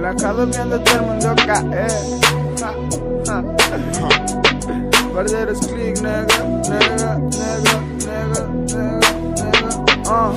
relajado viendo todo el mundo caer. Verdaderos click, nega, nega, nega, nega, nega, nega.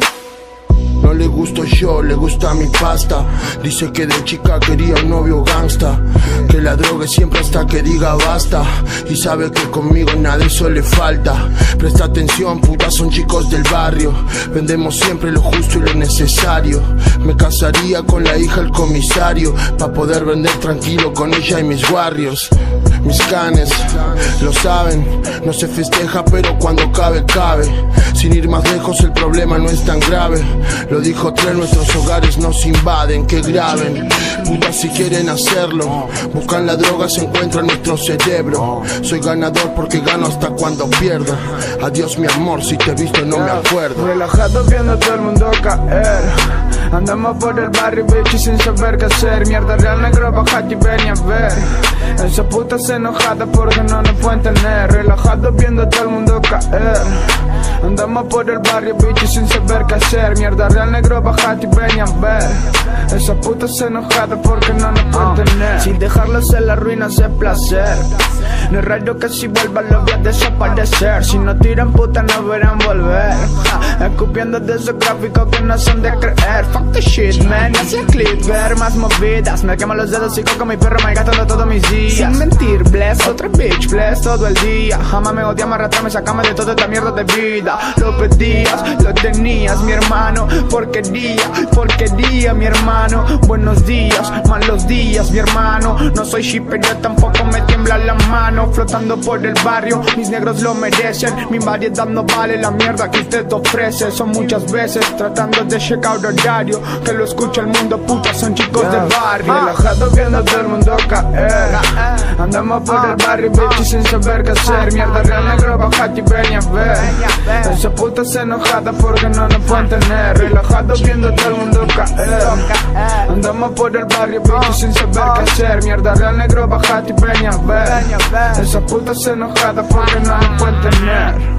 No le gusto yo, le gusta mi pasta. Dice que de chica quería un novio gangsta, que la drogue siempre hasta que diga basta. Y sabe que conmigo nada de eso le falta. Presta atención, putas son chicos del barrio. Vendemos siempre lo justo y lo necesario. Me casaría con la hija del comisario, pa' poder vender tranquilo con ella y mis warriors. Mis canes lo saben, no se festeja pero cuando cabe, cabe. Sin ir más lejos el problema no es tan grave. Lo dijo Tren, nuestros hogares nos invaden, que graben. Putas si quieren hacerlo, buscan la droga, se encuentra en nuestro cerebro. Soy ganador porque gano hasta cuando pierdo. Adiós mi amor, si te he visto no me acuerdo. Relajado viendo todo el mundo caer. Andamos por el barrio, bitch, y sin saber qué hacer. Mierda real, negro, bajate y ven a ver. Esa puta se enojada porque no nos pueden tener. Relajado viendo todo el mundo caer. Andamos por el barrio, bitch, y sin saber qué hacer. Mierda real, negro, bajate y ven a ver. Esa puta se enojada porque no nos pueden tener. Sin dejarlos en la ruina es placer. No es raro que si vuelva lo voy a desaparecer. Si no tiran puta no verán volver. Escupiendo de esos gráficos que no son de creer. Fuck the shit man, y así clip, ver más movidas. Me quemo los dedos y con mi perro me gastando todos mis días. Sin mentir, bless, otra bitch, bless todo el día. Jamás me odiamos, arrastrame, sacame de toda esta mierda de vida. Lo pedías, lo tenías, mi hermano. Porquería, porquería, mi hermano. Buenos días, malos días, mi hermano. No soy shipper, yo tampoco me tiembla la mano. Flotando por el barrio, mis negros lo merecen. Mi variedad no vale la mierda que usted ofrece. Son muchas veces tratando de checar horario, que lo escucha el mundo, puta, son chicos del barrio. Relajado viendo todo el mundo caer. Andamos por el barrio, bitch, y sin saber qué hacer. Mierda real, negro, bajate y ven a ver. Esa puta se enojada porque no nos pueden tener. Relajado viendo todo el mundo caer. Andamos por el barrio, bitch, y sin saber qué hacer. Mierda real, negro, bajate y ven a ver. Esa puta se enojada porque no nos pueden tener.